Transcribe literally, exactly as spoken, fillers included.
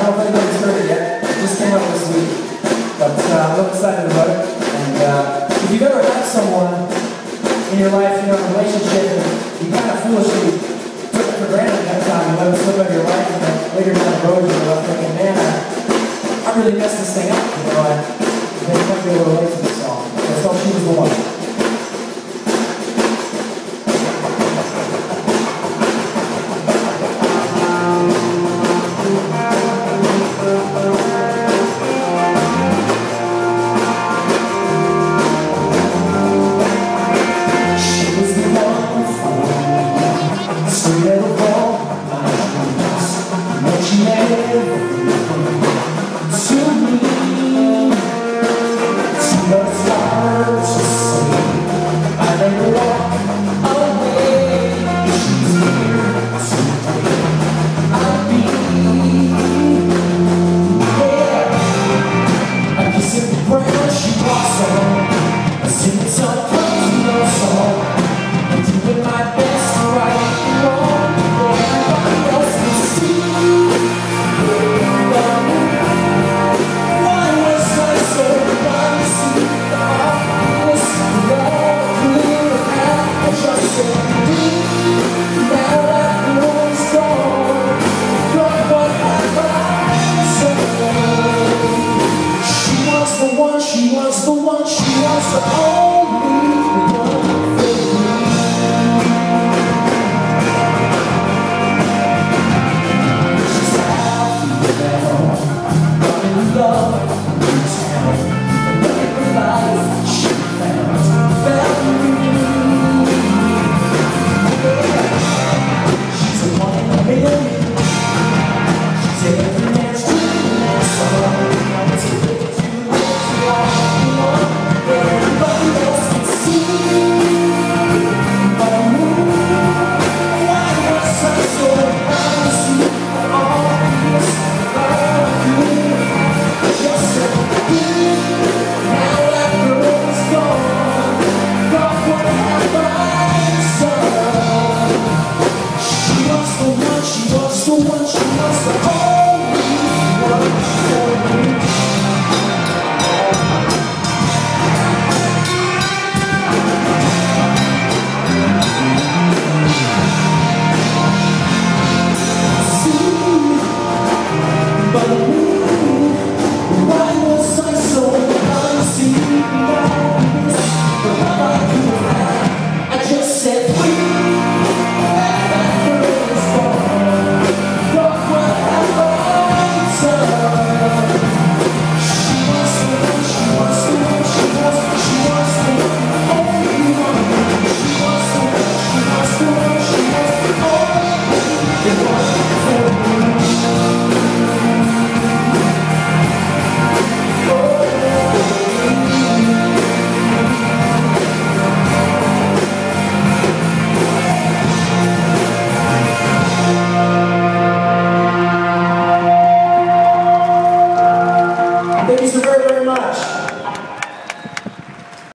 don't know if anybody's heard it yet. It just came out this week. But uh, I'm real excited about it. And uh, if you've ever had someone in your life, you know, in a relationship, and you kind of foolishly took it for granted that time, you let it slip out of your life, and then later down the road, you're left thinking, man, I, I really messed this thing up, you know, and then you might be able to relate to this song. So I thought she was the one. She wants the only one for me.